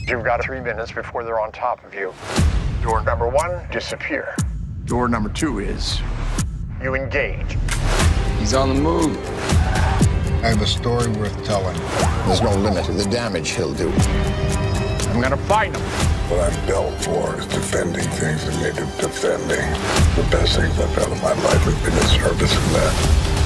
You've got 3 minutes before they're on top of you. Door number 1, disappear. Door number 2 is you engage. He's on the move. I have a story worth telling. There's no limit to the damage he'll do. I'm gonna find him. What I'm built for is defending things that need defending. The best things I've done in my life have been in service of that.